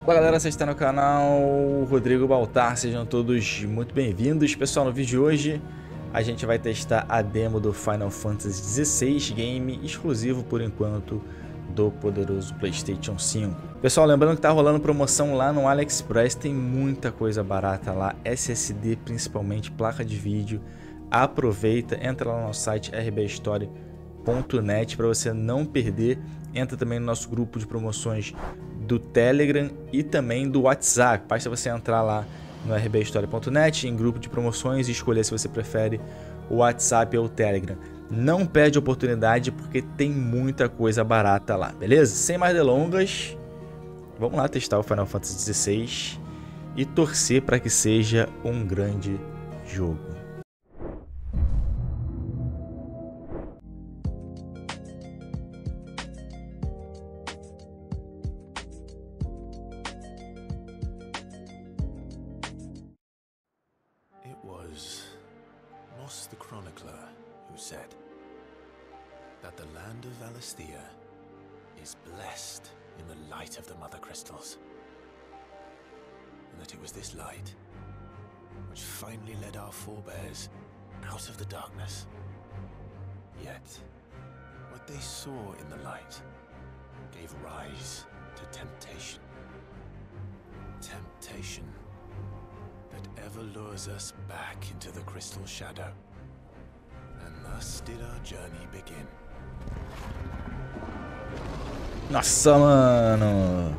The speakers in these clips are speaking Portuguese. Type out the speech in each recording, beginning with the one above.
Olá galera, você está no canal Rodrigo Baltar, sejam todos muito bem-vindos. Pessoal, no vídeo de hoje a gente vai testar a demo do Final Fantasy XVI, game exclusivo por enquanto do poderoso PlayStation 5. Pessoal, lembrando que tá rolando promoção lá no AliExpress, tem muita coisa barata lá, SSD principalmente, placa de vídeo. Aproveita, entra lá no nosso site rbhistoria.net para você não perder. Entra também no nosso grupo de promoções do Telegram e também do WhatsApp. Basta você entrar lá no rbhistoria.net, em grupo de promoções, e escolher se você prefere o WhatsApp ou o Telegram. Não perde a oportunidade porque tem muita coisa barata lá, beleza? Sem mais delongas, vamos lá testar o Final Fantasy XVI e torcer para que seja um grande jogo. It was Moss the Chronicler who said that the land of Valisthea is blessed in the light of the Mother Crystals, and that it was this light which finally led our forebears out of the darkness. Yet, what they saw in the light gave rise to temptation. Temptation that ever lures us back into the crystal shadow. And thus did our journey begin. Nossa, mano!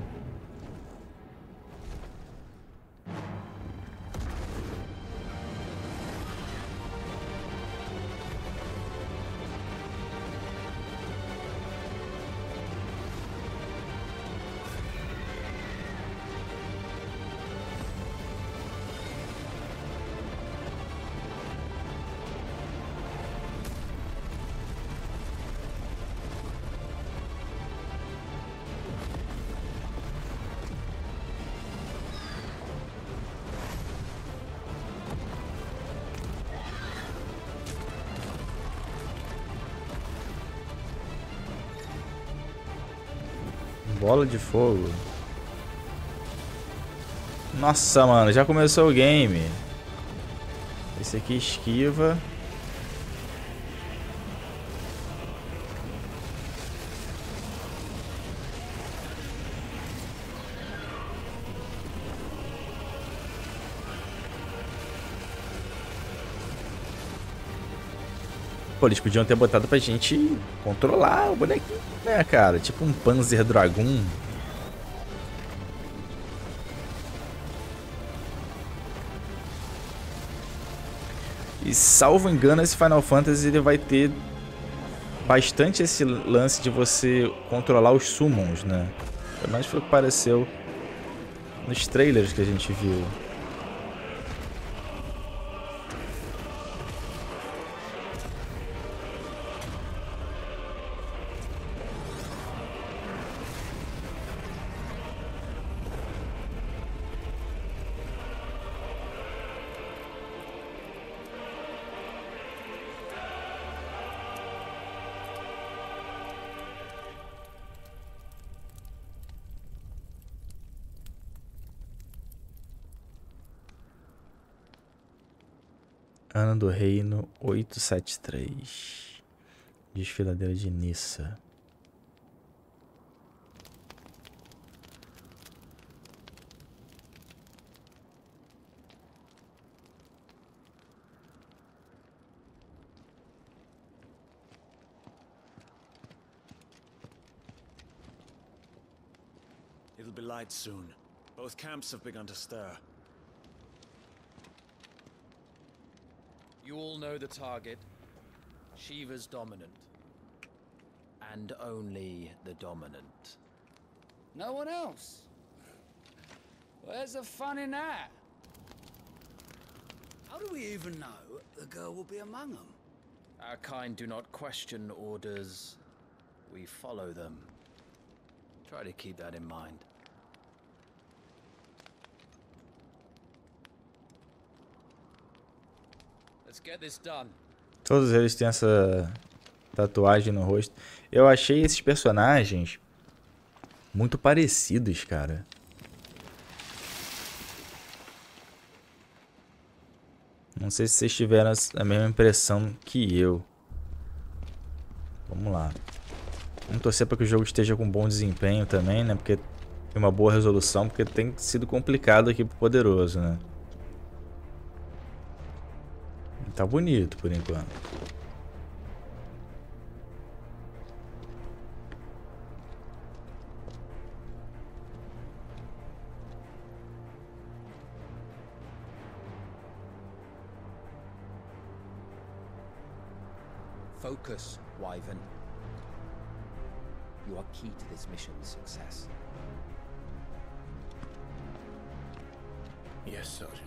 Bola de fogo. Nossa, mano, já começou o game. Esse aqui esquiva. Pô, eles podiam ter botado pra gente controlar o bonequinho, né, cara? Tipo um Panzer Dragoon. E salvo engano, esse Final Fantasy ele vai ter bastante esse lance de você controlar os summons, né? Pelo menos foi o que pareceu nos trailers que a gente viu. Ano do Reino 873. Desfiladeira de Nissa. It'll be light soon. Both camps have begun to stir. You all know the target. Shiva's dominant. And only the dominant. No one else? Where's the fun in that? How do we even know the girl will be among them? Our kind do not question orders. We follow them. Try to keep that in mind. Let's get this done. Todos eles têm essa tatuagem no rosto. Eu achei esses personagens muito parecidos, cara. Não sei se vocês tiveram a mesma impressão que eu. Vamos lá. Vamos torcer para que o jogo esteja com bom desempenho também, né? Porque tem uma boa resolução, porque tem sido complicado aqui pro Poderoso, né? Tá bonito por enquanto. Focus, Wyvern. You are key to this mission's success. Yes, Sergeant.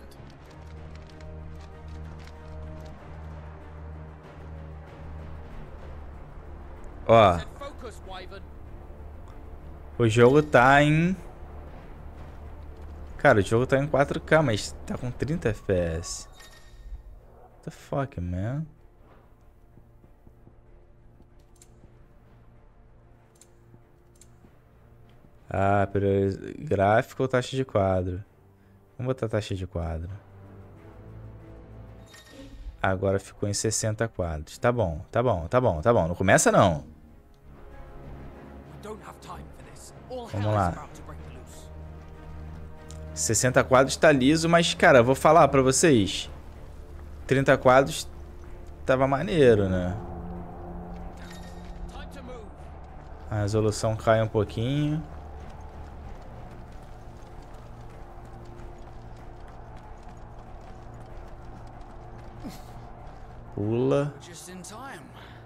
Ó, Focus, Wyvern. o jogo tá em... Cara, o jogo tá em 4K, mas tá com 30 FPS. What the fuck, man? Ah, gráfico ou taxa de quadro? Vamos botar taxa de quadro. Agora ficou em 60 quadros. Tá bom, tá bom, tá bom, tá bom. Não começa não. Vamos lá. 60 quadros tá liso, mas, cara, eu vou falar pra vocês. 30 quadros tava maneiro, né? A resolução cai um pouquinho. Pula. Just in time.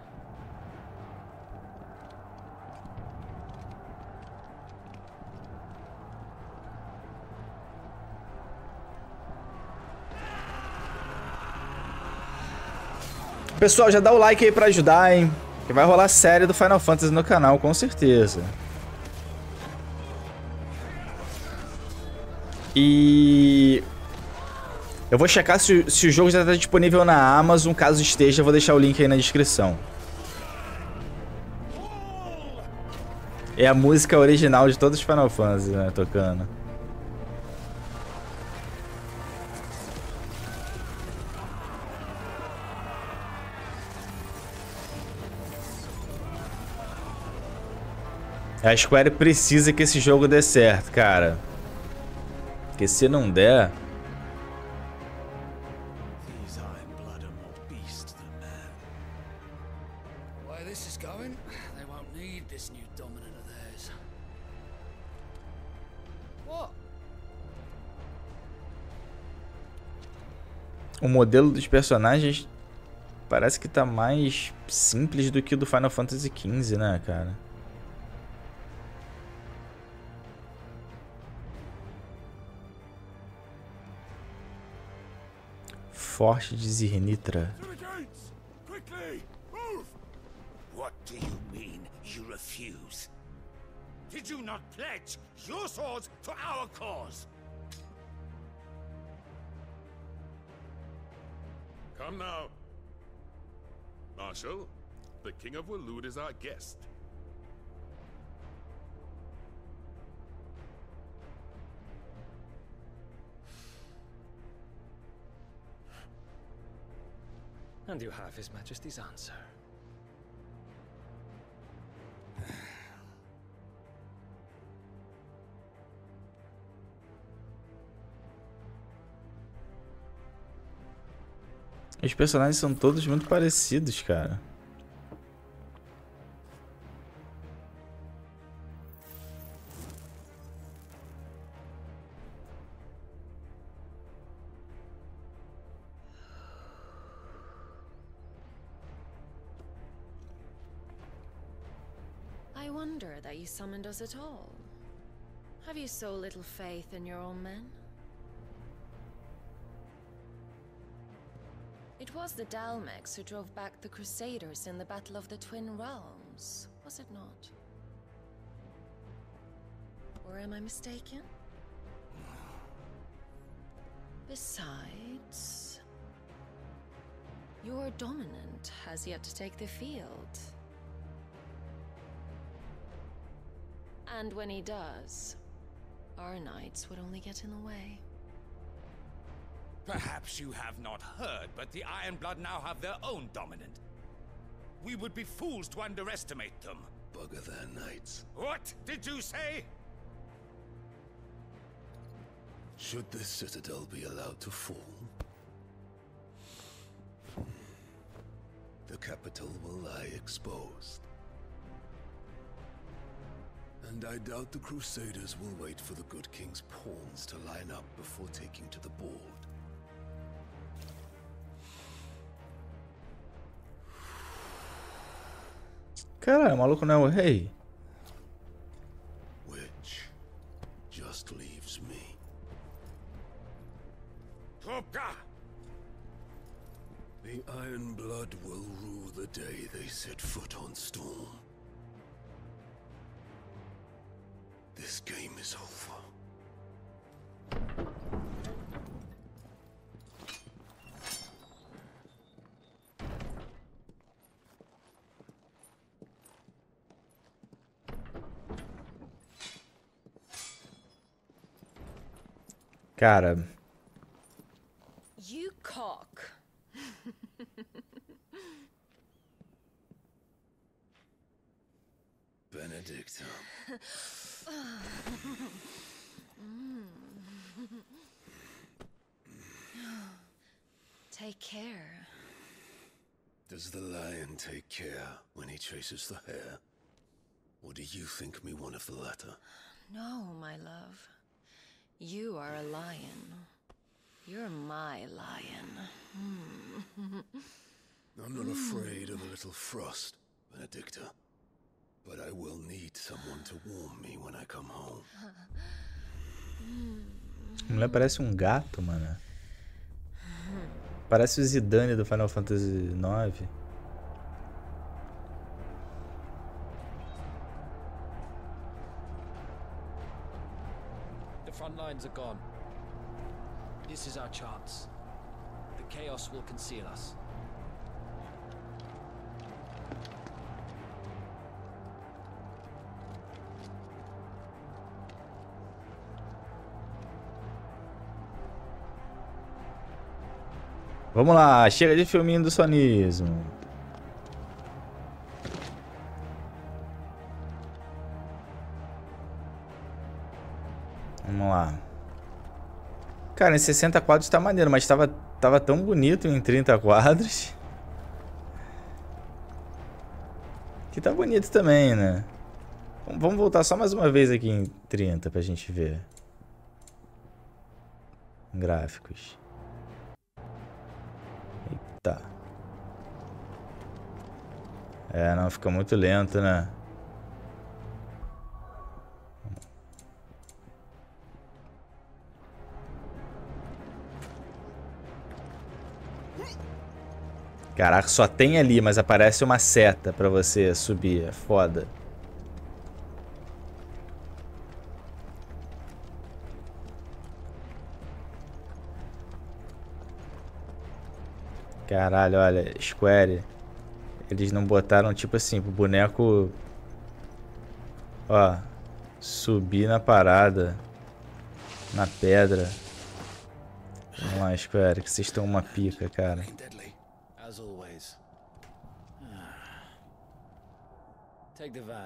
Pessoal, já dá o like aí pra ajudar, hein? Que vai rolar série do Final Fantasy no canal, com certeza. E... eu vou checar se o jogo já está disponível na Amazon. Caso esteja, eu vou deixar o link aí na descrição. É a música original de todos os Final Fantasy, né? Tocando. A Square precisa que esse jogo dê certo, cara. Porque se não der... Where this is going, they won't need this new dominant of theirs. What? O modelo dos personagens parece que tá mais simples do que o do Final Fantasy XV, né, cara? Forte de Zirnitra. What do you mean you refuse? Did you not pledge your swords for our cause? Come now. Marshal, the King of Waloed is our guest. And you have His Majesty's answer. Os personagens são todos muito parecidos, cara. I wonder that you summoned us at all. Have you so little faith in your own men? It was the Dalmex who drove back the Crusaders in the Battle of the Twin Realms, was it not? Or am I mistaken? Besides, your dominant has yet to take the field. And when he does, our knights would only get in the way. Perhaps you have not heard, but the Ironblood now have their own dominant. We would be fools to underestimate them. Bugger their knights. What did you say? Should this citadel be allowed to fall, the capital will lie exposed. And I doubt the Crusaders will wait for the good king's pawns to line up before taking to the board. Caralho, o maluco não é o rei? Which just leaves me. Topka! The Ironblood will rue the day they set foot on Storm. This game is over. Cara, You cock. Benedicta. Take care. Does the lion take care when he chases the hare? Or do you think me one of the latter? No, my love. You are a lion. You're my lion. I'm not afraid of a little frost, Benedicta. But I will need someone to warm me when I come home. a mulher parece um gato, mano. Parece o Zidane do Final Fantasy IX. The front lines are gone. This is our chance. The chaos will conceal us. Vamos lá, chega de filminho do sonismo. Vamos lá. Cara, em 60 quadros tá maneiro, mas tava tão bonito em 30 quadros. Que tá bonito também, né? Vamos voltar só mais uma vez aqui em 30 pra gente ver. Gráficos. Eita. É, não, fica muito lento, né? Caraca, só tem ali, mas aparece uma seta pra você subir. É foda. Caralho, olha, Square. Eles não botaram, tipo assim, pro boneco... Ó, subir na parada. Na pedra. Vamos lá, Square, que vocês estão uma pica, cara. As always. Take the van.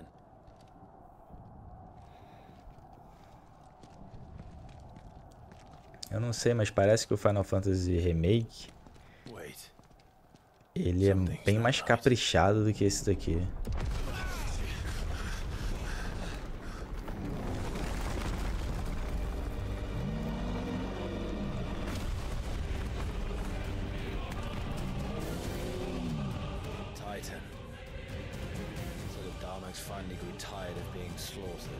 Eu não sei, mas parece que o Final Fantasy Remake... Wait. Ele é bem mais caprichado do que esse daqui. Titan. So the Darmax finally grew tired of being slaughtered.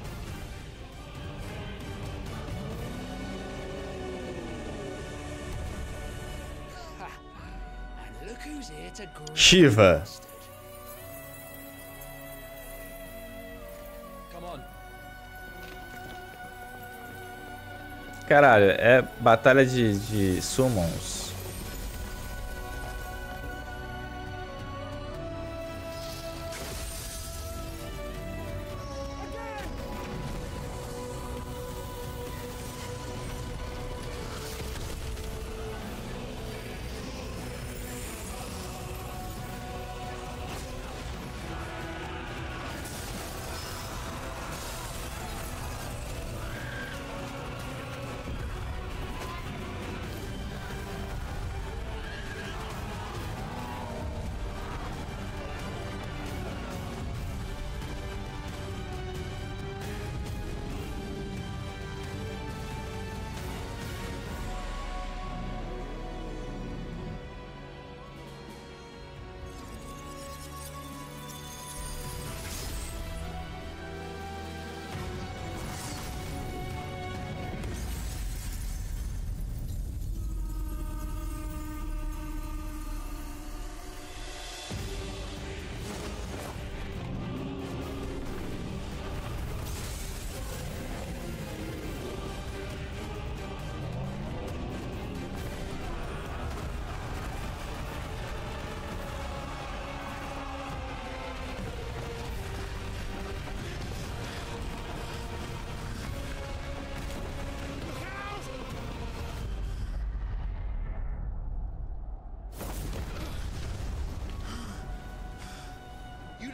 And look who's here to greet Shiva. Come on. Caralho, é batalha de summons.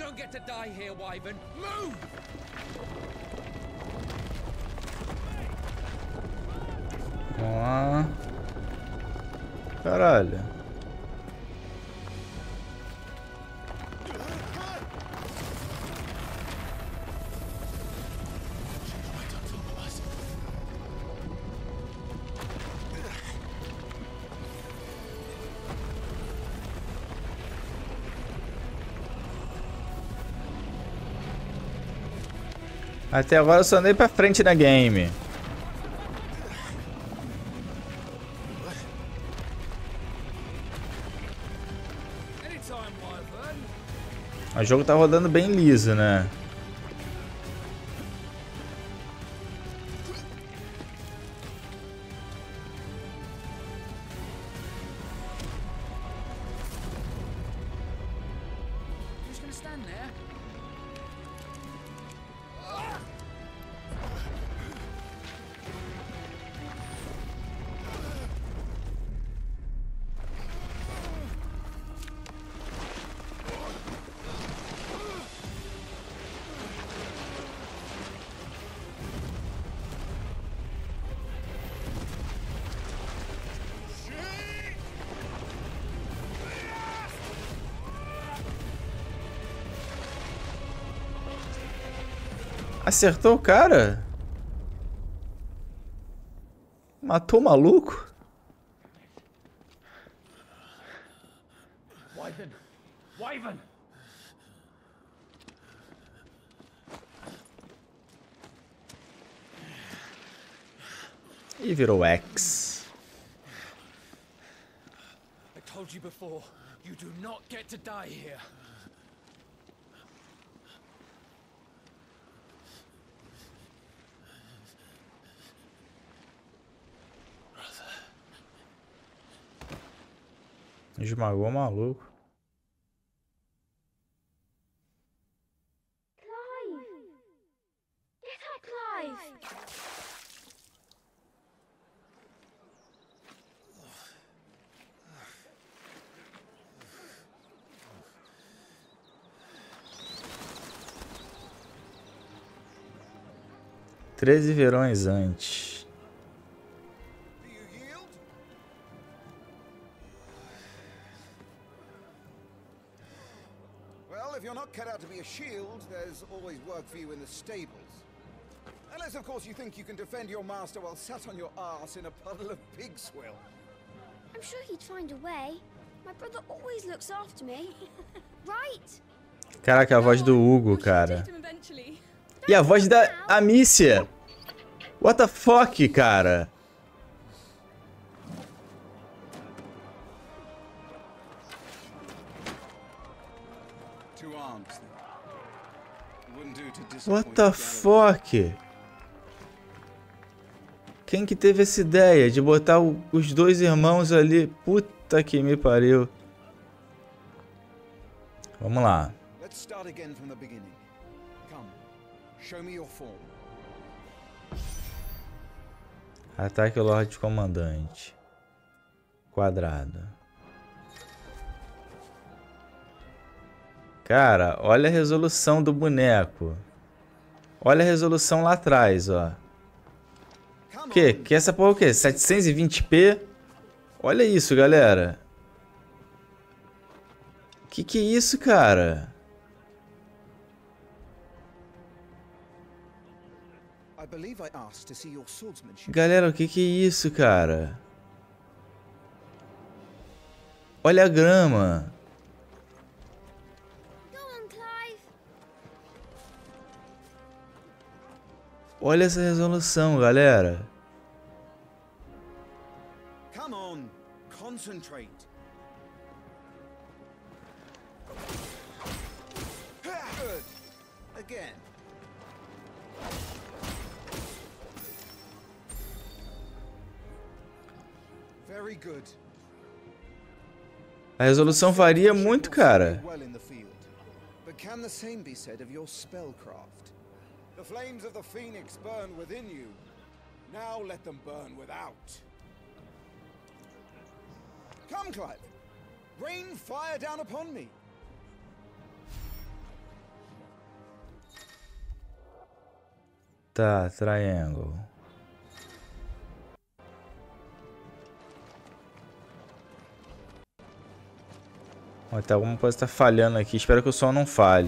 don't get to die here, Wyvern. Move! Vamos lá. Caralho. Até agora eu só andei pra frente na game. O jogo tá rodando bem liso, né? Acertou o cara? Matou o maluco? Wyvern! Wyvern! E virou X. I told you before, you do not get to die here. Esmagou o maluco. Clive! Get up, Clive! Treze verões antes. If you're not cut out to be a shield, there's always work for you in the stables. Unless, of course, you think you can defend your master while sat on your arse in a puddle of pig swill. I'm sure he'd find a way. My brother always looks after me. Right? Caraca, a voz do Hugo, cara. E a voz da Amicia. What the fuck, cara? What the fuck? Quem que teve essa ideia de botar os dois irmãos ali? Puta que me pariu. Vamos lá. Ataque ao Lorde Comandante. Quadrado. Cara, olha a resolução do boneco. Olha a resolução lá atrás, ó. Que essa porra o quê? 720p? Olha isso, galera. Que é isso, cara? Galera, o que é isso, cara? Olha a grama. Olha essa resolução, galera. Come on, concentrate. Good. Again. Very good. A resolução varia muito, cara. But can the same be said of your spellcraft? The flames of the Phoenix burn within you. Now let them burn without. Come, Clive. Rain fire down upon me. Tá, triangle. Ó, tá, alguma coisa tá falhando aqui. Espero que o som não falhe.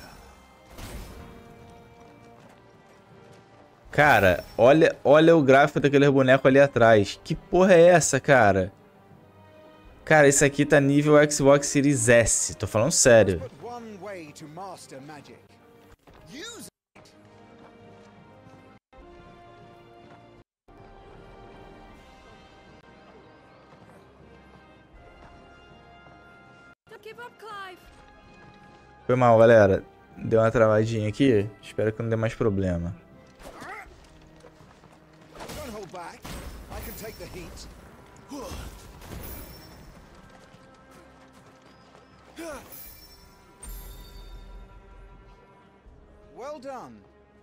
Cara, olha o gráfico daquele boneco ali atrás. Que porra é essa, cara? Cara, isso aqui tá nível Xbox Series S. Tô falando sério. Foi mal, galera. Deu uma travadinha aqui. Espero que não dê mais problema. Well done.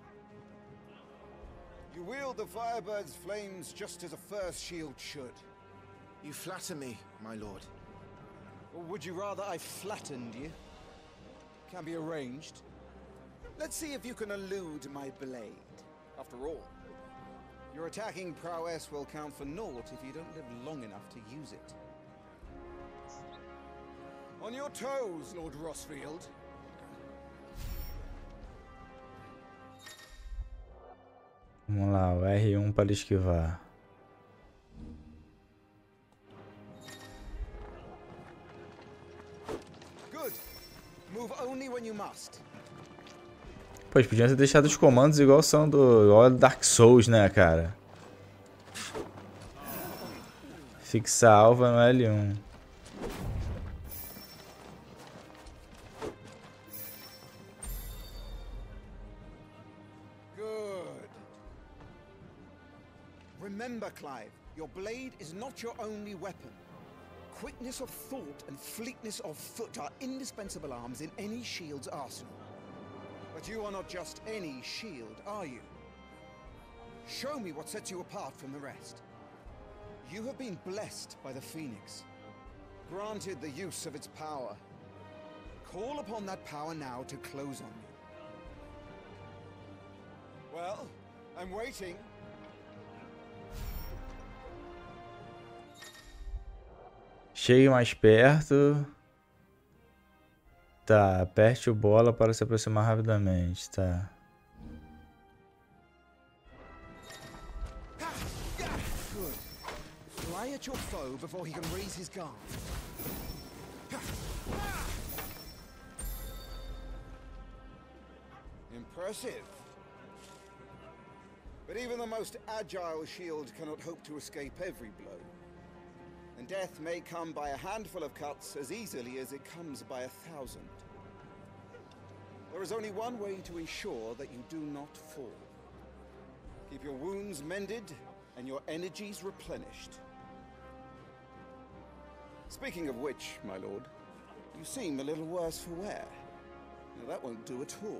You wield the Firebird's flames just as a first shield should. You flatter me, my lord. Or would you rather I flattened you? Can be arranged. Let's see if you can elude my blade. After all, your attacking prowess will count for naught if you don't live long enough to use it. On your toes, Lord Rossfield. Vamos lá, o R1 para esquivar. Pô, eles podiam ter deixado os comandos igual são igual Dark Souls, né, cara? Fixar a alva no L1. Good. Remember, Clive, your blade is not your only weapon. Quickness of thought and fleetness of foot are indispensable arms in any shield's arsenal. But you are not just any shield, are you? Show me what sets you apart from the rest. You have been blessed by the Phoenix, granted the use of its power. Call upon that power now to close on you. Well, I'm waiting. Chegue mais perto. Tá, aperte o bola para se aproximar rapidamente, tá. Good. Fly at your foe before he can raise his guard. Impressive. But even the most agile shield cannot hope to escape every blow. And death may come by a handful of cuts as easily as it comes by 1,000. There is only one way to ensure that you do not fall. Keep your wounds mended and your energies replenished. Speaking of which, my lord, you seem a little worse for wear. Now that won't do at all.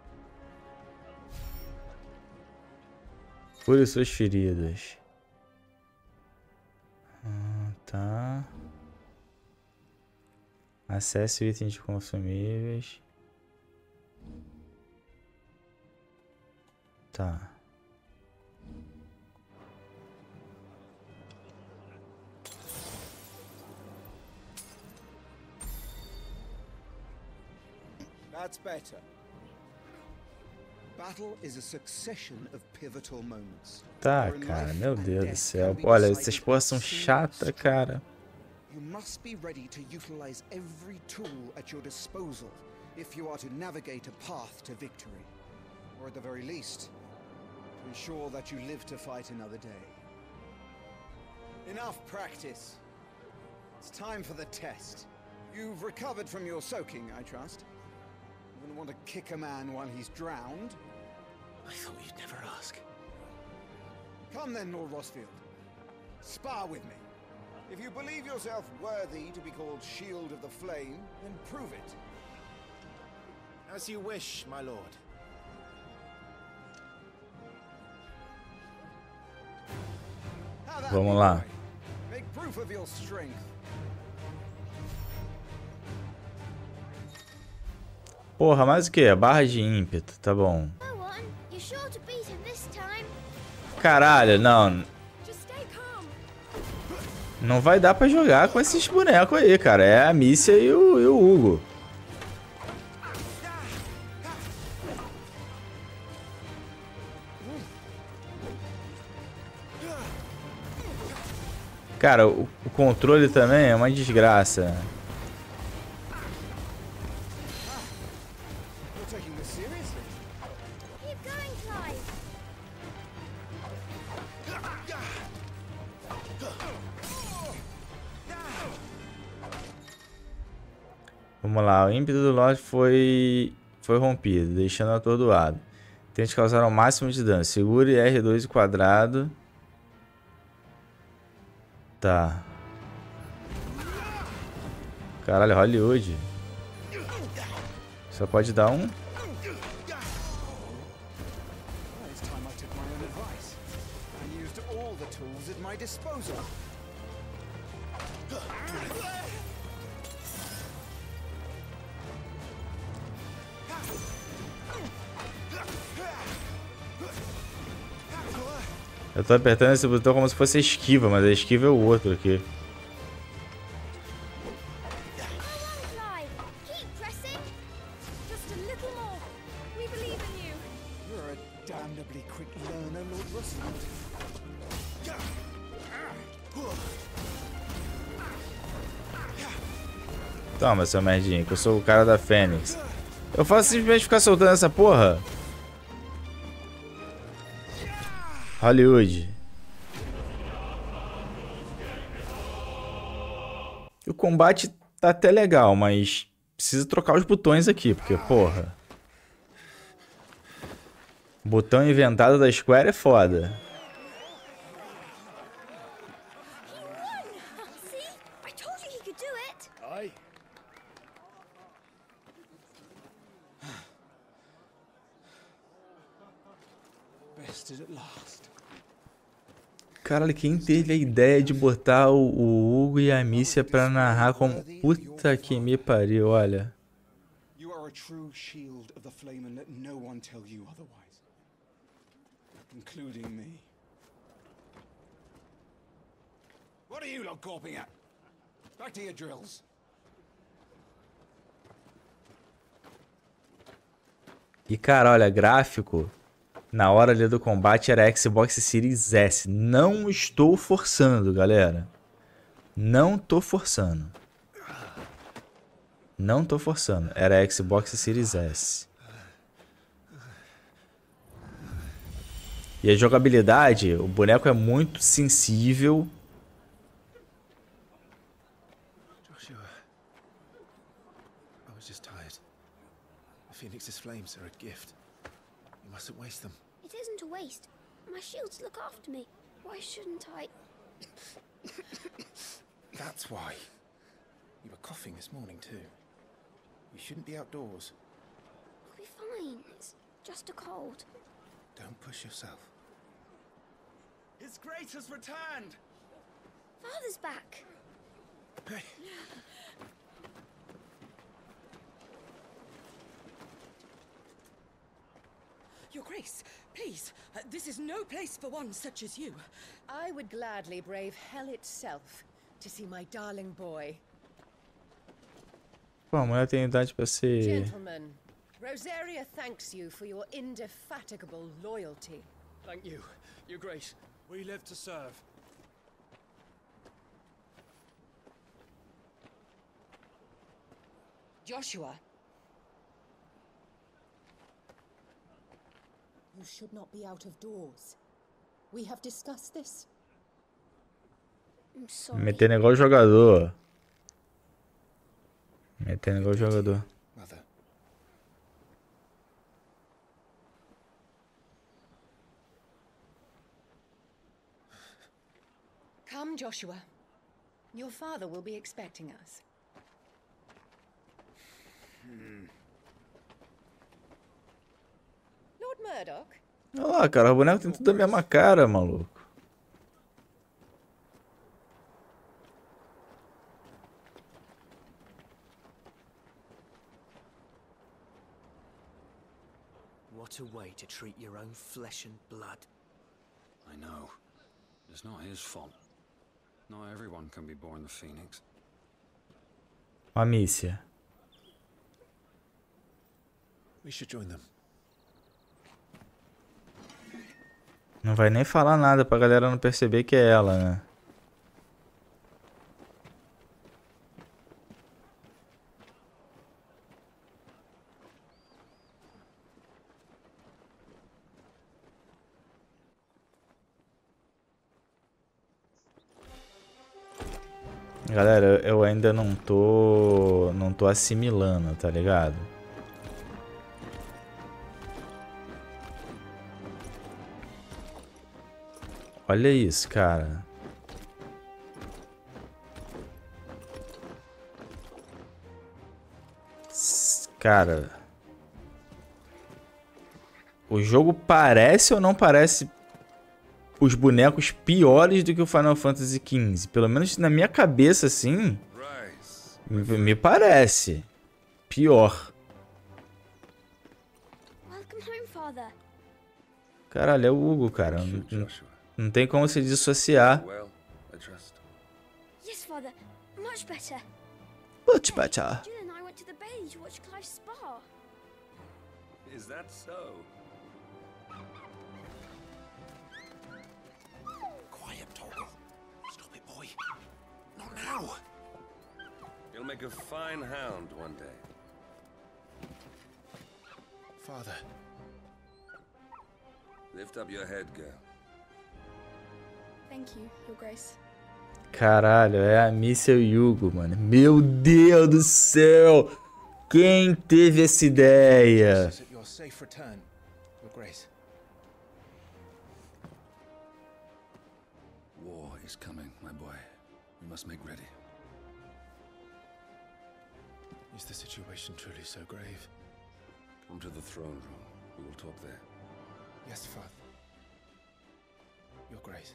Cure suas feridas. Tá. Acesse itens de consumíveis. Tá. That's better. Battle is a succession of pivotal moments. Tá, cara, meu Deus do céu. Olha, essas porras são chatas, cara. You must be ready to utilize every tool at your disposal if you are to navigate a path to victory, or at the very least, to ensure that you live to fight another day. Enough practice. It's time for the test. You've recovered from your soaking, I trust. You wouldn't want to kick a man while he's drowned. I thought you'd never ask. Come then, Lord Rossfield. Spar with me. If you believe yourself worthy to be called Shield of the Flame, then prove it. As you wish, my lord. Vamos lá. Make proof of your strength. Porra, mais o que? Barra de ímpeto, tá bom. Go on. You're sure to beat him this Caralho, não. Não vai dar pra jogar com esses bonecos aí, cara. É a Amicia e o Hugo. Cara, o controle também é uma desgraça. Vamos lá, o ímpeto do Lorde foi rompido, deixando atordoado. Tente causar o máximo de dano. Segure R2 e quadrado. Tá. Caralho, Hollywood. Só pode dar um. Eu tô apertando esse botão como se fosse a esquiva, mas a esquiva é o outro aqui. Toma, seu merdinho, que eu sou o cara da Fênix. Eu faço simplesmente ficar soltando essa porra. Hollywood. O combate tá até legal, mas precisa trocar os botões aqui, porque, porra. Botão inventado da Square é foda. Caralho, quem teve a ideia de botar o Hugo e a Amicia pra narrar como... Puta que me pariu, olha. You are a true shield of the flame and let no one tell you otherwise. Including me. What are you lot gawping at? Back to your drills. E cara, olha, gráfico... Na hora ali do combate era Xbox Series S. Não estou forçando, galera. Não tô forçando. Não tô forçando. Era Xbox Series S. E a jogabilidade, o boneco é muito sensível. Joshua, I was just tired. The Phoenix's flames are a gift. You mustn't waste them. It isn't a waste. My shields look after me. Why shouldn't I? That's why. You were coughing this morning too. You shouldn't be outdoors. I'll be fine. It's just a cold. Don't push yourself. His Grace has returned! Father's back. Hey. Your Grace, please, this is no place for one such as you. I would gladly brave hell itself to see my darling boy. Pô, a mulher tem idade pra ser... Gentlemen, Rosaria thanks you for your indefatigable loyalty. Thank you, Your Grace. We live to serve. Joshua. You should not be out of doors. We have discussed this. I'm sorry. Metendo igual jogador. Metendo igual jogador. Mother. Come, Joshua. Your father will be expecting us. Lord Murdoch? Olha lá, cara, o boneco tem tudo a mesma cara, maluco. What a way to treat your own flesh and blood. I know. It's not his fault. Not everyone can be born the Phoenix. Amicia. We should join them. Não vai nem falar nada pra galera não perceber que é ela, né? Galera, eu ainda não tô assimilando, tá ligado? Olha isso, cara. Cara, o jogo parece ou não parece os bonecos piores do que o Final Fantasy XV? Pelo menos na minha cabeça, assim, me parece pior. Caralho, é o Hugo, cara. Não tem como se dissociar. Yes, father. Much better. Much better. Jill and I went to the bay to watch Clive's spa. Is that so? Quiet, Torgal. Stop it, boy. Not now. You'll make a fine hound one day. Father. Lift up your head, girl. Thank you, Your Grace. Caralho, é a Amicia e o Hugo, mano. Meu Deus do céu! Quem teve essa ideia? Your safe return, Your Grace. War is coming, my boy. We must make ready. Is the situation truly so grave? Come to the throne room. We will talk there. Yes, Father. Your Grace.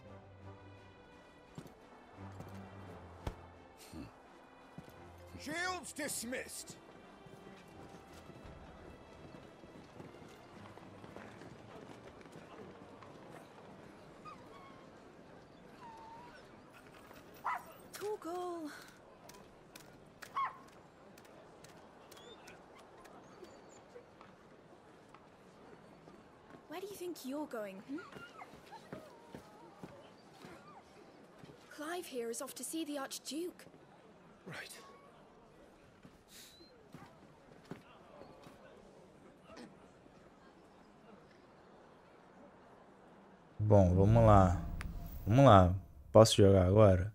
Shields dismissed. Torgal. Where do you think you're going? Clive here is off to see the Archduke. Right. Bom, vamos lá. Vamos lá. Posso jogar agora?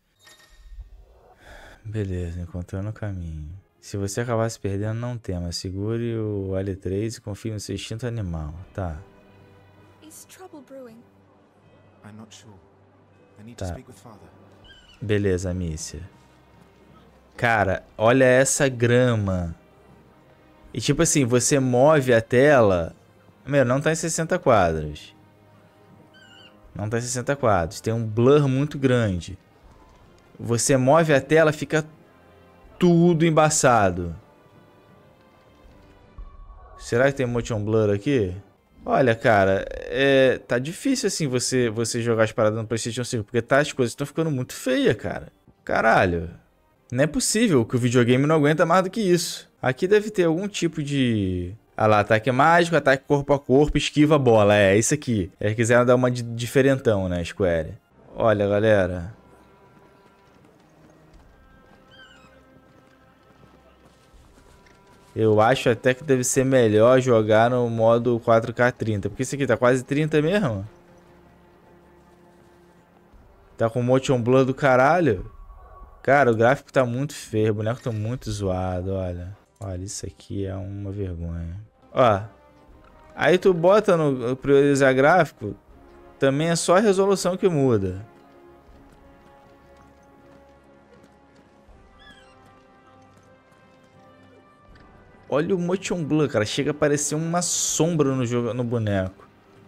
Beleza, encontrando o caminho. Se você acabar se perdendo, não tema. Segure o L3 e confie no seu instinto animal. Tá. Is trouble brewing? I'm not sure. I need to Tá. speak with Father. Beleza, Amicia. Cara, olha essa grama. E tipo assim, você move a tela. Meu, não tá em 60 quadros. Não tá em 60 quadros. Tem um blur muito grande. Você move a tela, fica tudo embaçado. Será que tem motion blur aqui? Olha, cara, tá difícil assim você jogar as paradas no PlayStation 5, porque as coisas estão ficando muito feias, cara. Caralho. Não é possível que o videogame não aguenta mais do que isso. Aqui deve ter algum tipo de... Ah lá, ataque mágico, ataque corpo a corpo, esquiva a bola. É isso aqui. Eles quiseram dar uma de diferentão, né, Square? Olha, galera. Eu acho até que deve ser melhor jogar no modo 4K30. Porque isso aqui tá quase 30 mesmo. Tá com motion blur do caralho. Cara, o gráfico tá muito feio. O boneco tá muito zoado, olha. Olha, isso aqui é uma vergonha. Ó. Aí tu bota no priorizar gráfico. Também é só a resolução que muda. Olha o motion blur, cara. Chega a parecer uma sombra no jogo, no boneco.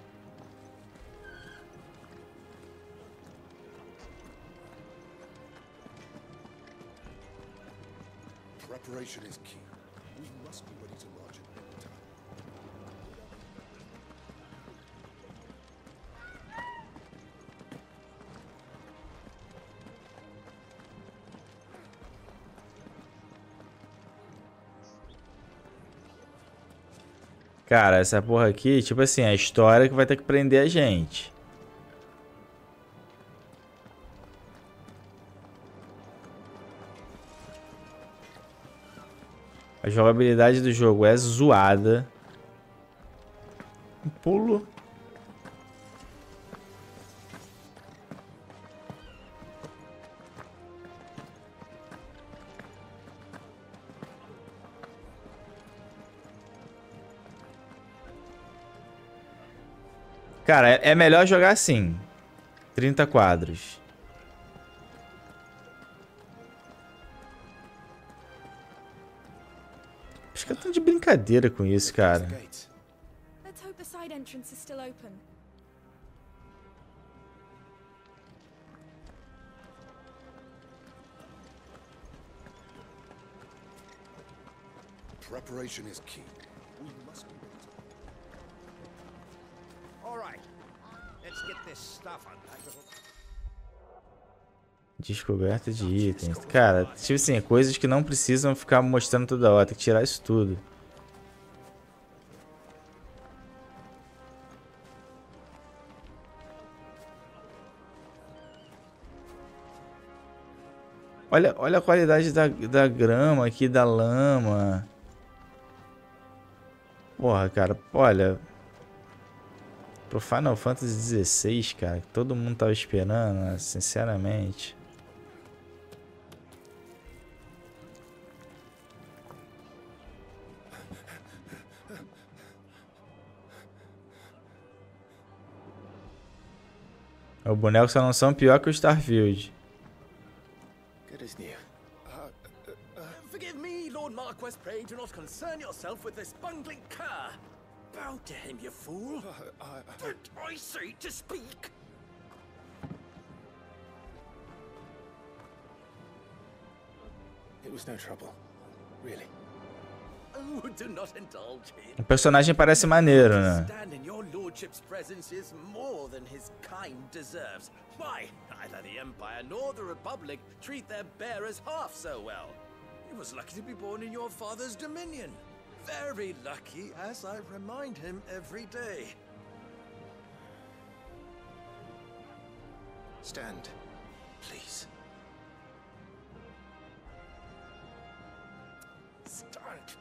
Preparation is key. We must be ready to march at any time. Cara, essa porra aqui, tipo assim, é a história que vai ter que prender a gente. A jogabilidade do jogo é zoada. Um pulo. Cara, é melhor jogar assim. 30 quadros. Acho que eu tô de brincadeira com isso, cara. Let's hope the side entrance is still open. Preparation is key. We must be ready. All right. Let's get this stuff unpacked. Descoberta de itens. Cara, tipo assim, coisas que não precisam ficar mostrando toda hora. Tem que tirar isso tudo. Olha a qualidade da grama aqui, da lama. Porra, cara, olha. Pro Final Fantasy XVI, cara, que todo mundo tava esperando, né? Sinceramente. O boneco só não são pior que o Starfield. Good as new. Forgive me, Lord Marquess. Pray do not concern yourself with this bungling cur. Bow to him, you fool. Don't I say to speak? It was no trouble. Really. Oh, do not indulge him. O personagem parece maneiro, né? Stand in your lordship's presence is more than his kind deserves. Why, neither the Empire nor the Republic treat their bearers half so well. He was lucky to be born in your father's dominion. Very lucky, as I remind him every day. Stand, please. Stand.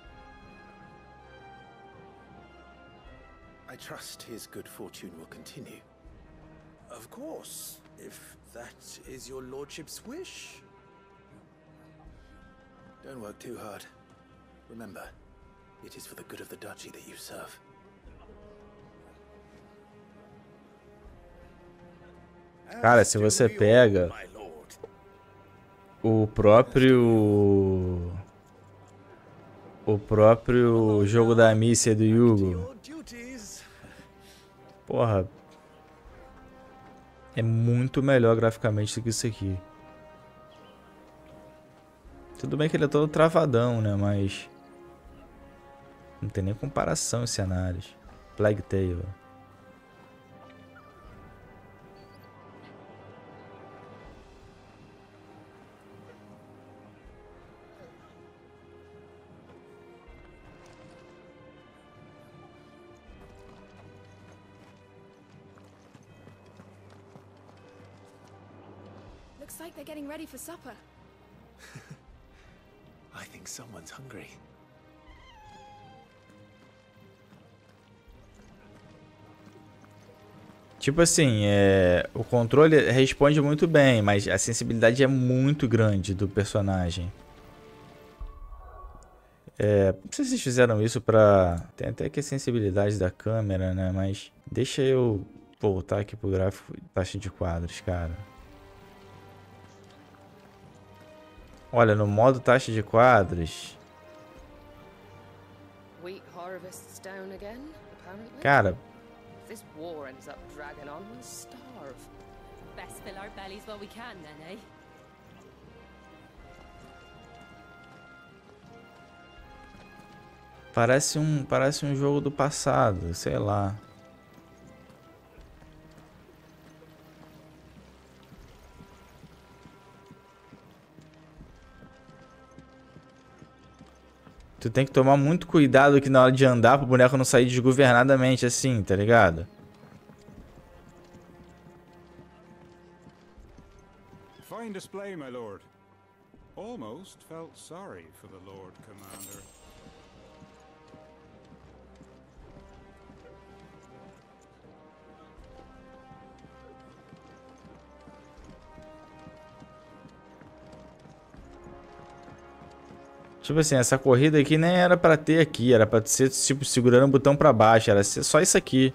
I trust his good fortune will continue. Of course, if that is your lordship's wish. Don't work too hard. Remember, it is for the good of the duchy that you serve. Cara, se você pega o próprio jogo da Amicia e do Yugo, porra, é muito melhor graficamente do que isso aqui. Tudo bem que ele é todo travadão, né, mas não tem nem comparação esse cenários. Plague Tale. Looks like they're getting ready for supper. I think someone's hungry. Tipo assim, o controle responde muito bem, mas a sensibilidade é muito grande do personagem. Não sei se vocês fizeram isso pra... Tem até que a sensibilidade da câmera, né? Mas deixa eu voltar aqui pro gráfico taxa de quadros, cara. Olha, no modo taxa de quadros... Cara... This war ends up dragging on, we'll starve. Best fill our bellies while we can, then, eh? Parece um jogo do passado, sei lá. Tu tem que tomar muito cuidado aqui na hora de andar pro boneco não sair desgovernadamente assim, tá ligado? Fine display, my lord. Almost felt sorry for the Lord Commander. Tipo assim, essa corrida aqui nem era pra ter aqui, era pra ser tipo segurando o botão pra baixo, era só isso aqui.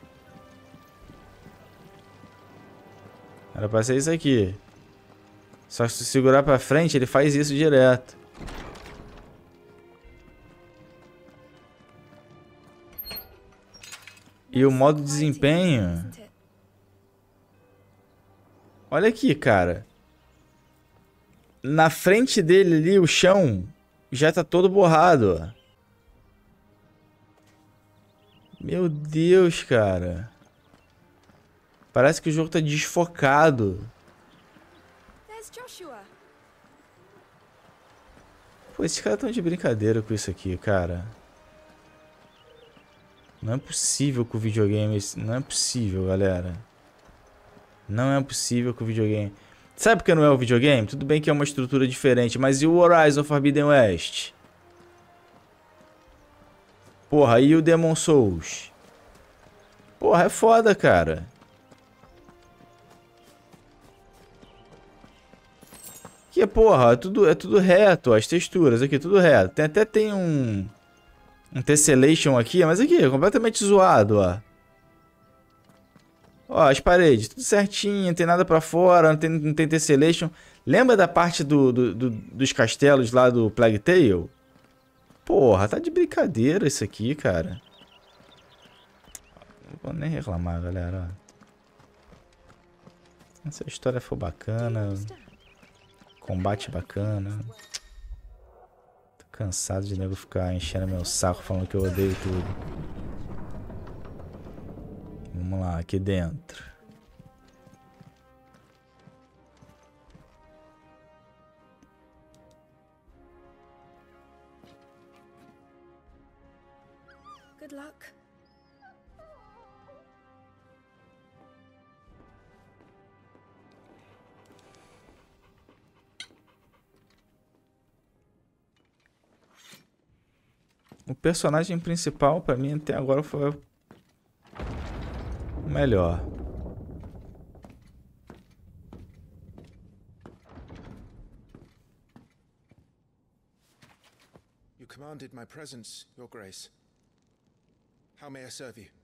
Era pra ser isso aqui. Só que se segurar pra frente, ele faz isso direto. E o modo desempenho... Olha aqui, cara. Na frente dele ali, o chão já tá todo borrado, ó. Meu Deus, cara. Parece que o jogo tá desfocado. Pô, esses caras tão de brincadeira com isso aqui, cara. Não é possível que o videogame... Não é possível, galera. Não é possível que o videogame... Sabe por que não é o videogame? Tudo bem que é uma estrutura diferente, mas e o Horizon Forbidden West? Porra, e o Demon Souls? Porra, é foda, cara. Que porra, é tudo reto, as texturas aqui, tudo reto. Até tem um tessellation aqui, mas aqui é completamente zoado, ó. Ó, as paredes, tudo certinho, não tem nada pra fora, não tem tessellation. Lembra da parte dos castelos lá do Plague Tale? Porra, tá de brincadeira isso aqui, cara. Não vou nem reclamar, galera. Se a história for bacana, combate bacana. Tô cansado de nego ficar enchendo meu saco falando que eu odeio tudo. Vamos lá, aqui dentro. Good luck. O personagem principal pra mim até agora foi o melhor. You commanded my presence, Your Grace. How may I serve you?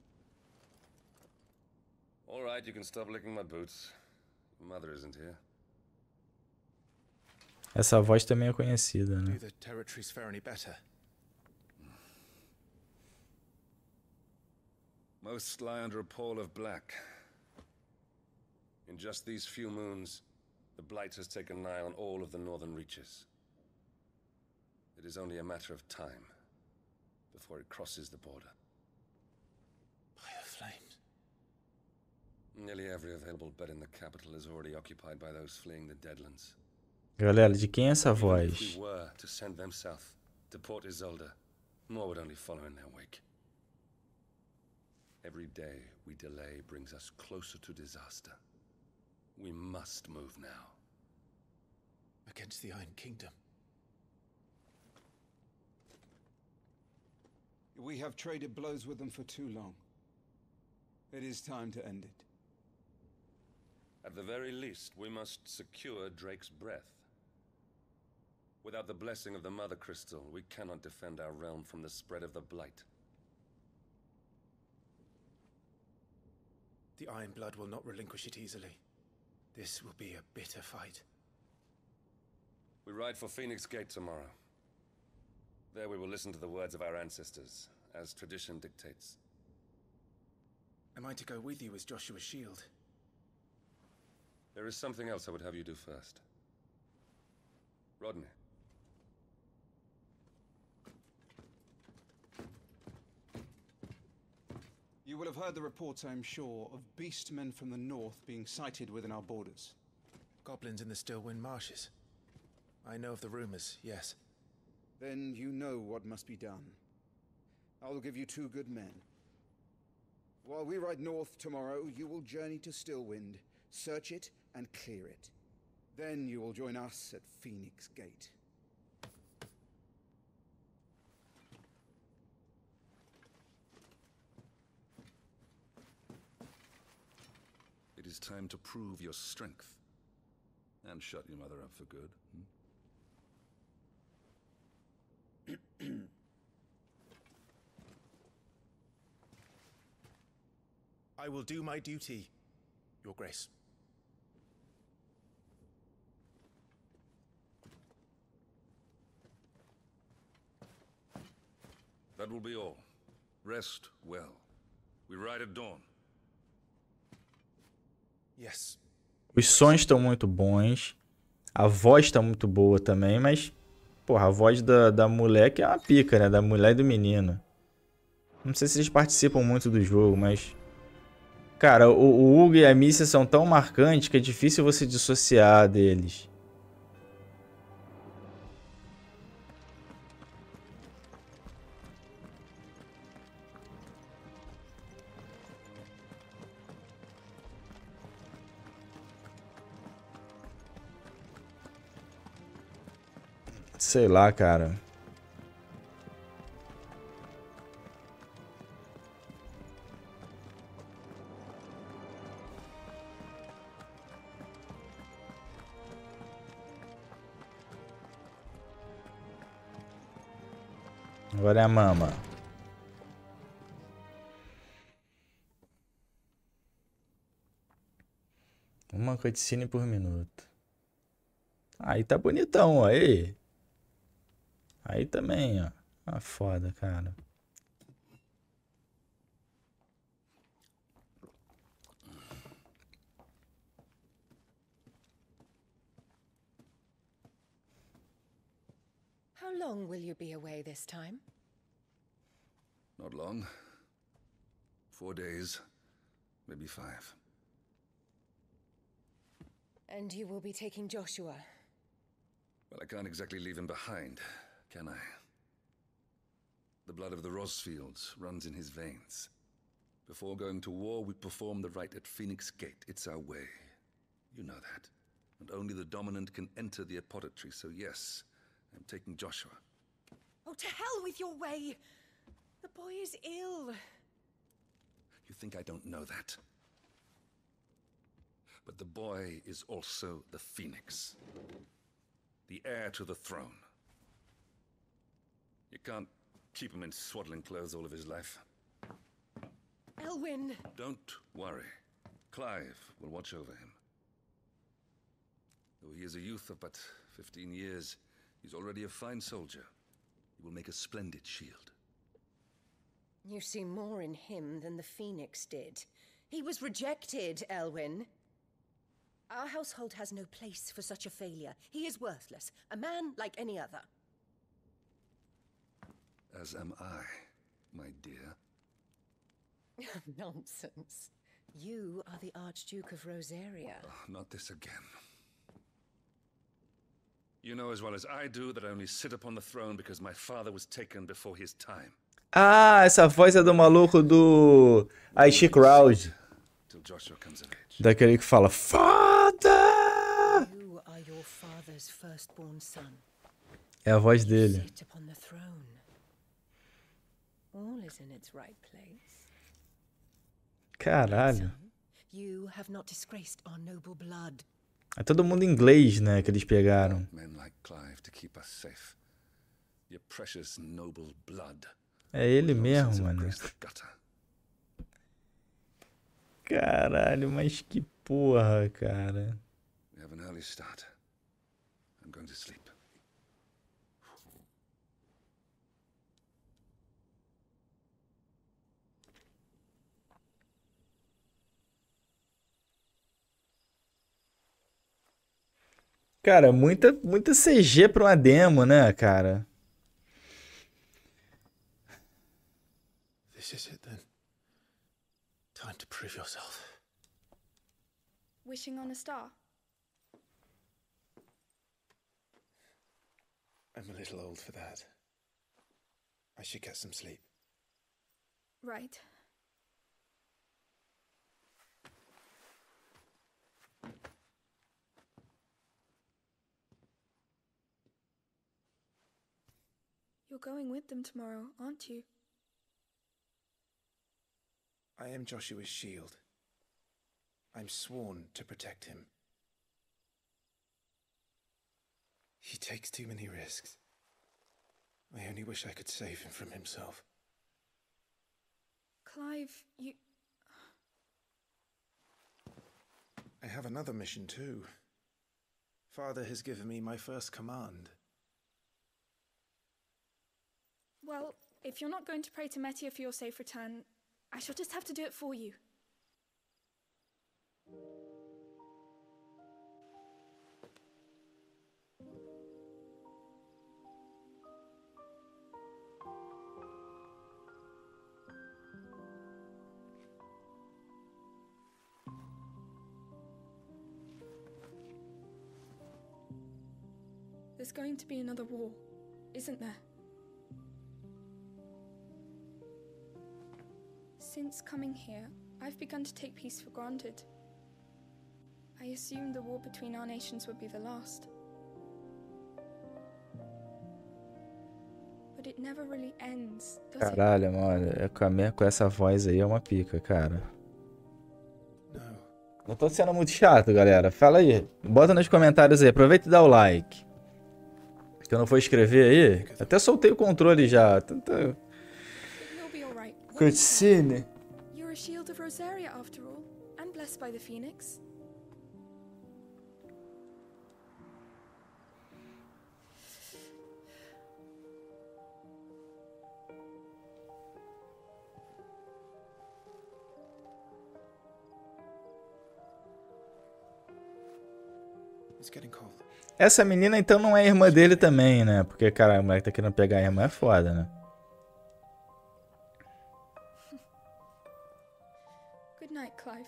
All right, you can stop licking my boots. Mother isn't here. Essa voz também é conhecida, né? Do the territories fare any better? Most lie under a pall of black. In just these few moons, the Blight has taken nigh on all of the northern reaches. It is only a matter of time before it crosses the border. By the flames. Nearly every available bed in the capital is already occupied by those fleeing the Deadlands. Galera, de quem é essa If voz? we were to send them south to Port Isolde, more would only follow in their wake. Every day we delay brings us closer to disaster. We must move now. Against the Iron Kingdom. We have traded blows with them for too long. It is time to end it. At the very least, we must secure Drake's breath. Without the blessing of the Mother Crystal, we cannot defend our realm from the spread of the Blight. The Iron Blood will not relinquish it easily. This will be a bitter fight. We ride for Phoenix Gate tomorrow. There we will listen to the words of our ancestors, as tradition dictates. Am I to go with you as Joshua's shield? There is something else I would have you do first. Rodney. You will have heard the reports, I am sure, of beastmen from the north being sighted within our borders. Goblins in the Stillwind Marshes. I know of the rumors, yes. Then you know what must be done. I will give you 2 good men. While we ride north tomorrow, you will journey to Stillwind, search it and clear it. Then you will join us at Phoenix Gate. It is time to prove your strength. And shut your mother up for good. I will do my duty, Your Grace. That will be all. Rest well. We ride at dawn. Yes. Os sons estão muito bons. A voz está muito boa também, mas... Porra, a voz da mulher que é uma pica, né? Da mulher e do menino. Não sei se eles participam muito do jogo, mas... Cara, o Hugo e a Missy são tão marcantes que é difícil você dissociar deles. Sei lá, cara. Agora é a mama. Uma cutscene por minuto. Aí tá bonitão, ó. Aí. Aí também, ó. Ah, foda, cara. How long will you be away this time? Not long. 4 days, maybe 5. And you will be taking Joshua? Well, I can't exactly leave him behind, can I? The blood of the Rosfields runs in his veins. Before going to war, we perform the rite at Phoenix Gate. It's our way. You know that. And only the dominant can enter the apothecary, so yes, I'm taking Joshua. Oh, to hell with your way! The boy is ill. You think I don't know that? But the boy is also the Phoenix. The heir to the throne. You can't keep him in swaddling clothes all of his life. Elwyn! Don't worry. Clive will watch over him. Though he is a youth of but 15 years, he's already a fine soldier. He will make a splendid shield. You see more in him than the Phoenix did. He was rejected, Elwyn. Our household has no place for such a failure. He is worthless, a man like any other. As am I, my dear. Nonsense. You are the Archduke of Rosaria. Oh, not this again. You know as well as I do that I only sit upon the throne because my father was taken before his time. Ah, essa voz é do maluco do Aishi Crowd. Daquele que fala Father! You are your father's firstborn son. É a voz dele. Sit upon the throne. All is in its right place. Caralho. You have not disgraced our noble blood. É todo mundo em inglês, né, que eles pegaram. Men like Clive to keep us safe. Your precious noble blood. É ele mesmo, mano. Caralho, mas que porra, cara. We have an early start. I'm going to sleep. Cara, muita CG pra uma demo, né, cara? This is it then. Time to prove yourself. Wishing on a star? I I'm a little old for that. I should get some sleep. Right. You're going with them tomorrow, aren't you? I am Joshua's shield. I'm sworn to protect him. He takes too many risks. I only wish I could save him from himself. Clive, you... I have another mission too. Father has given me my first command. Well, if you're not going to pray to Metia for your safe return, I shall just have to do it for you. There's going to be another war, isn't there? Since coming here, I've begun to take peace for granted. I assumed the war between our nations would be the last. But it never really ends, does it? Caralho, mano, com essa voz aí é uma pica, cara. Não tô sendo muito chato, galera. Fala aí. Bota nos comentários aí. Aproveita e dá o like. Se eu não for escrever aí, até soltei o controle já. Cutscene. You're a shield of Rosaria after all, and blessed by the Phoenix. It's getting cold. Essa menina então não é irmã dele também, né? Porque, cara, a moleque tá querendo pegar a irmã, é foda, né? Good night, Clive.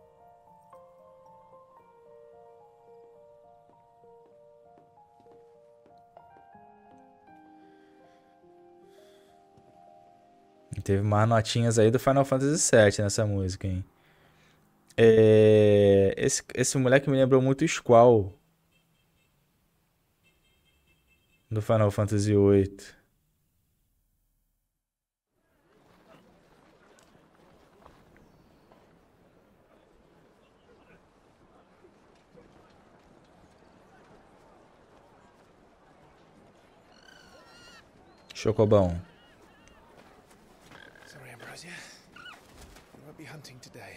Teve mais notinhas aí do Final Fantasy VII nessa música, hein? Esse moleque me lembrou muito o Squall do Final Fantasy VIII. Chocobão. Sorry, Ambrosia. We won't be hunting today.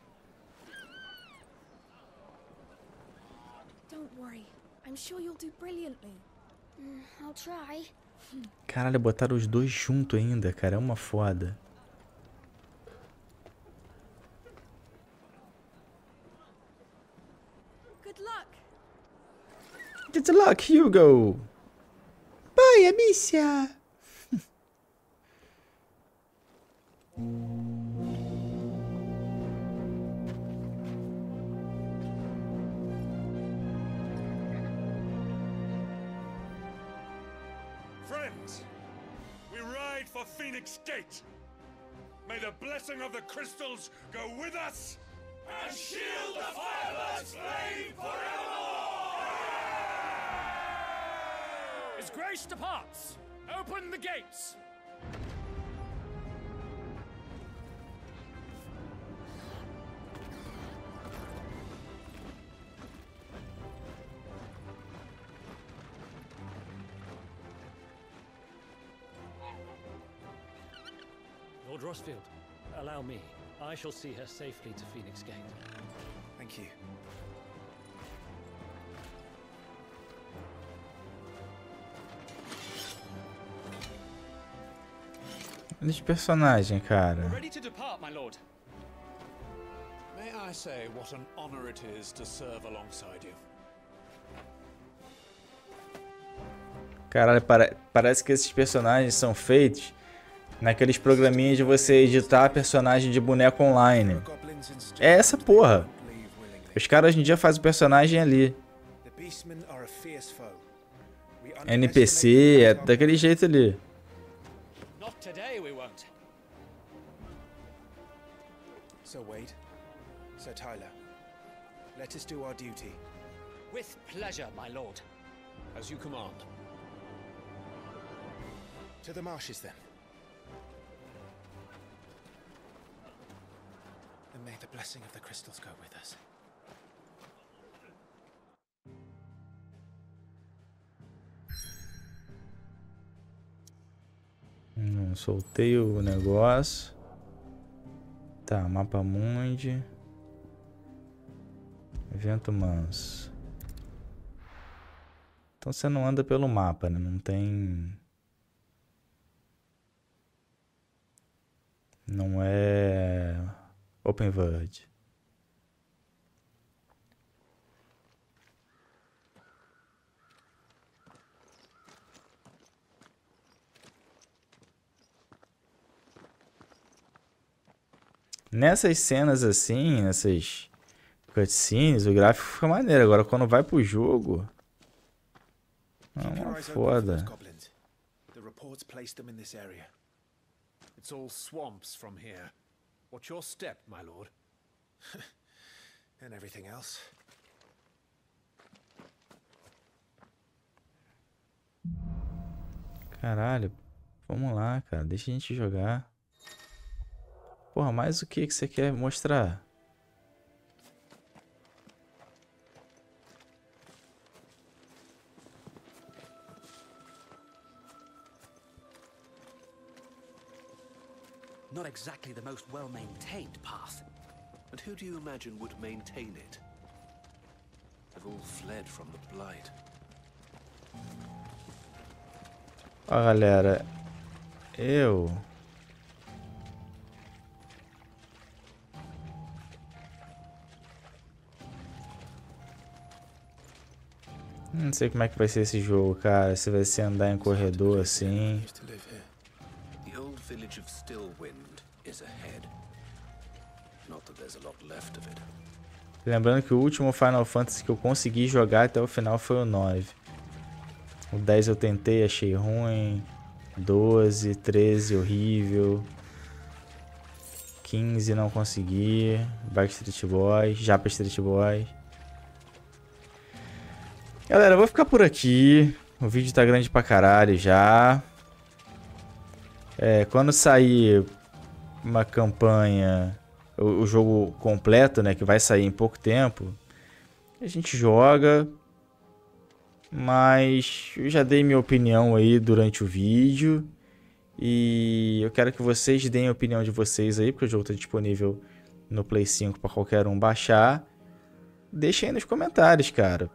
Don't worry. I'm sure you'll do brilliantly. I'll try. Caralho, botaram os dois juntos ainda, cara. É uma foda. Good luck. Good luck, Hugo. Bye, Amicia. Friends, we ride for Phoenix Gate. May the blessing of the crystals go with us and shield the Firebird's flame forevermore! As Grace departs, open the gates! Lord Rosfield, allow me. I shall see her safely to Phoenix Gate. Thank you. De personagem, cara. Ready to depart, my lord. May I say what an honor it is to serve alongside you? Caralho, parece que esses personagens são feitos naqueles programinhas de você editar personagem de boneco online. É essa porra. Os caras hoje em dia fazem o personagem ali. The Beastmen are a fierce foe. NPC, é daquele jeito ali. Not today, we won't. So Wade, Sir Tyler, let us do our duty. With pleasure, my lord. As you command. To the marshes, then. And may the blessing of the crystals go with us. Soltei o negócio. Tá, mapa mundi. Vento manso. Então você não anda pelo mapa, né? Não tem... Não é... Open World. Nessas cenas assim, nessas cutscenes, o gráfico fica maneiro. Agora quando vai pro jogo... É uma foda. The reports placed them in this area. It's all swamps from here. What's your step, my lord? And everything else. Caralho. Vamos lá, cara. Deixa a gente jogar. Porra, mais o que você quer mostrar? Not exactly the most well-maintained path. And who do you imagine would maintain it? They've all fled from the Blight. Ó, galera. Não sei como é que vai ser esse jogo, cara. Se vai ser andar em corredor assim. The old village of Stillwind is ahead. Not that there's a lot left of it. Lembrando que o último Final Fantasy que eu consegui jogar até o final foi o 9. O 10 eu tentei, achei ruim. 12, 13, horrível. 15 não consegui. Backstreet Boys, Japa Street Boys. Galera, eu vou ficar por aqui. O vídeo tá grande pra caralho já. Quando sair uma campanha, o jogo completo, né, que vai sair em pouco tempo, a gente joga. Mas eu já dei minha opinião aí durante o vídeo. E eu quero que vocês deem a opinião de vocês aí, porque o jogo tá disponível no Play 5 para qualquer um baixar. Deixem aí nos comentários, cara.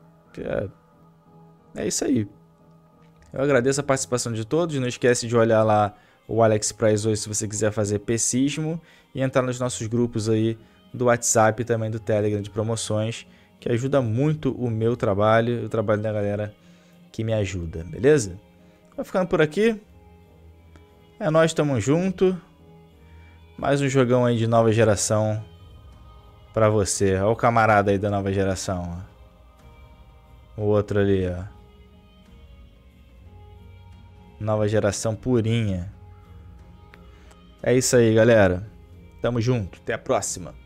É isso aí. Eu agradeço a participação de todos. Não esquece de olhar lá o AliExpress hoje se você quiser fazer pecismo. E entrar nos nossos grupos aí do WhatsApp e também do Telegram de promoções, que ajuda muito o meu trabalho e o trabalho da galera que me ajuda, beleza? Vou ficando por aqui. É nóis, tamo junto. Mais um jogão aí de nova geração pra você. Olha o camarada aí da nova geração, ó. O outro ali, ó. Nova geração purinha. É isso aí, galera. Tamo junto. Até a próxima.